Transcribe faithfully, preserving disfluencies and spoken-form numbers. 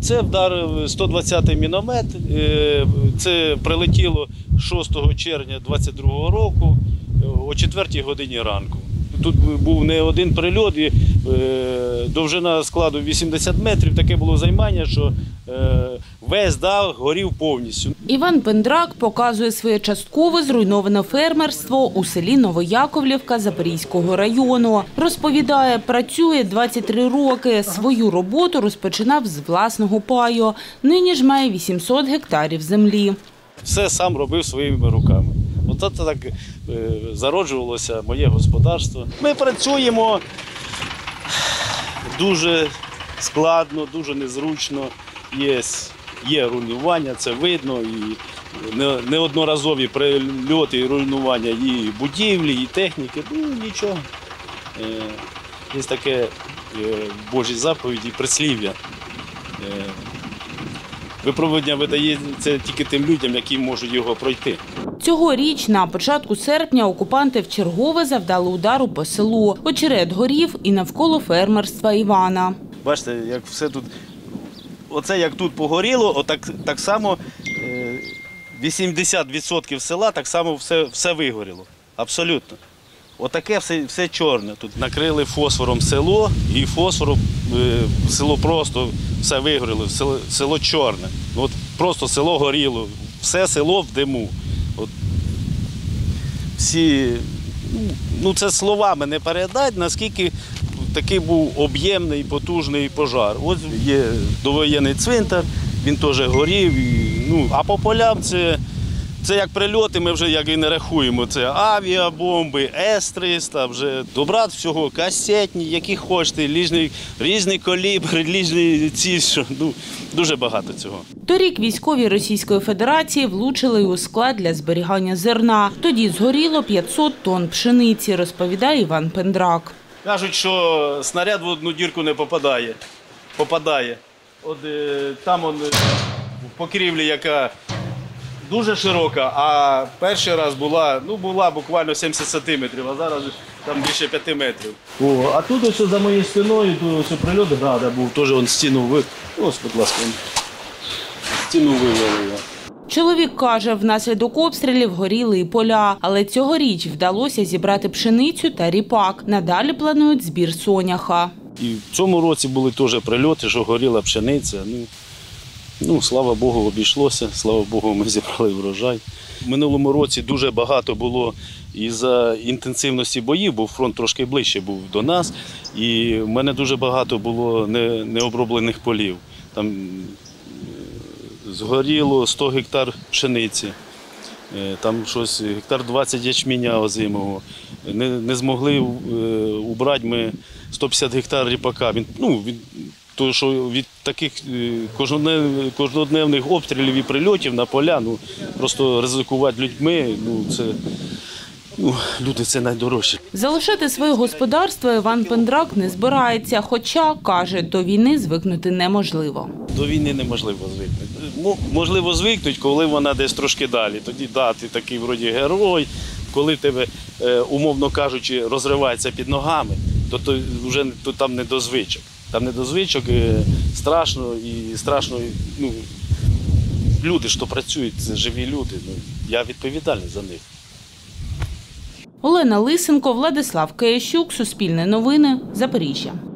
Це вдарив сто двадцятий міномет, це прилетіло шостого червня двадцять другого року о четвертій годині ранку. Тут був не один прильот, і довжина складу вісімдесят метрів, таке було займання, що весь дах горів повністю. Іван Пендрак показує своє частково зруйноване фермерство у селі Новояковлівка Запорізького району. Розповідає, працює двадцять три роки. Свою роботу розпочинав з власного паю. Нині ж має вісімсот гектарів землі. Все сам робив своїми руками. От так зароджувалося моє господарство. Ми працюємо дуже складно, дуже незручно. Є, є руйнування, це видно, і неодноразові прильоти і руйнування і будівлі, і техніки. Ну, нічого. Є таке в Божій заповіді прислів'я. Випробування видається тільки тим людям, які можуть його пройти. Цьогоріч на початку серпня окупанти вчергове завдали удару по селу. Очерет горів і навколо фермерства Івана. Бачите, як все тут, оце як тут погоріло, отак, так само вісімдесят відсотків села так само все, все вигоріло. Абсолютно. Отаке все, все чорне. Тут накрили фосфором село, і фосфором село просто все вигоріло, село, село чорне. От просто село горіло, все село в диму. От всі, ну це словами не передати, наскільки такий був об'ємний, потужний пожар. Ось є довоєнний цвинтар, він теж горів. І, ну, а по полям це, це як прильоти, ми вже як і не рахуємо. Це авіабомби, С триста, вже добрат всього, касетні, які хочете, різні, різні калібри, різні ці, що, ну, дуже багато цього. Торік військові Російської Федерації влучили у склад для зберігання зерна. Тоді згоріло п'ятсот тонн пшениці, розповідає Іван Пендрак. Кажуть, що снаряд в одну дірку не попадає. Попадає. От там он, в покрівлі, яка дуже широка, а перший раз була, ну, була буквально сімдесят сантиметрів, а зараз там більше п'яти метрів. О, а тут ось за моєю спиною, тут ось прильот, да, да, був теж он стіну вив. Ось, будь ласка, стіну вивели. Чоловік каже, внаслідок обстрілів горіли і поля, але цьогоріч вдалося зібрати пшеницю та ріпак. Надалі планують збір соняха. І в цьому році були теж прильоти, що горіла пшениця. Ну, ну, слава Богу, обійшлося, слава Богу, ми зібрали врожай. В минулому році дуже багато було із-за інтенсивності боїв, бо фронт трошки ближче був до нас, і в мене дуже багато було не, необроблених полів. Там згоріло сто гектар пшениці, там щось, гектар двадцять ячменя озимого. Не, не змогли убрати ми сто п'ятдесят гектар ріпака. Він, ну, він, то, що від таких кожнодневних, кожнодневних обстрілів і прильотів на поля, ну, просто ризикувати людьми, ну, це, ну, люди – це найдорожче. Залишити своє господарство Іван Пендрак не збирається, хоча, каже, до війни звикнути неможливо. До війни неможливо звикнути. Можливо звикнути, коли вона десь трошки далі. Тоді, да, ти такий вроді герой, коли тебе, умовно кажучи, розривається під ногами, то, то вже то там не до звичок. Там не до звичок, страшно і страшно, ну, люди, що працюють, це живі люди, ну, я відповідальний за них. Олена Лисенко, Владислав Киящук, Суспільне новини, Запоріжжя.